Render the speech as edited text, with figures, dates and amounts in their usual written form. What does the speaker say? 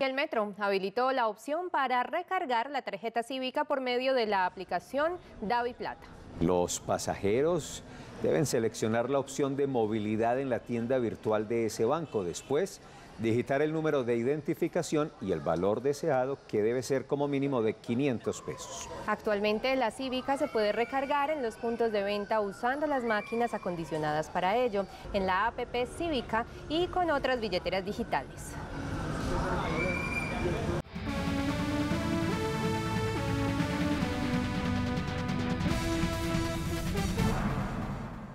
El Metro habilitó la opción para recargar la tarjeta cívica por medio de la aplicación DaviPlata. Los pasajeros deben seleccionar la opción de movilidad en la tienda virtual de ese banco. Después, digitar el número de identificación y el valor deseado, que debe ser como mínimo de 500 pesos. Actualmente la cívica se puede recargar en los puntos de venta usando las máquinas acondicionadas para ello, en la app Cívica y con otras billeteras digitales.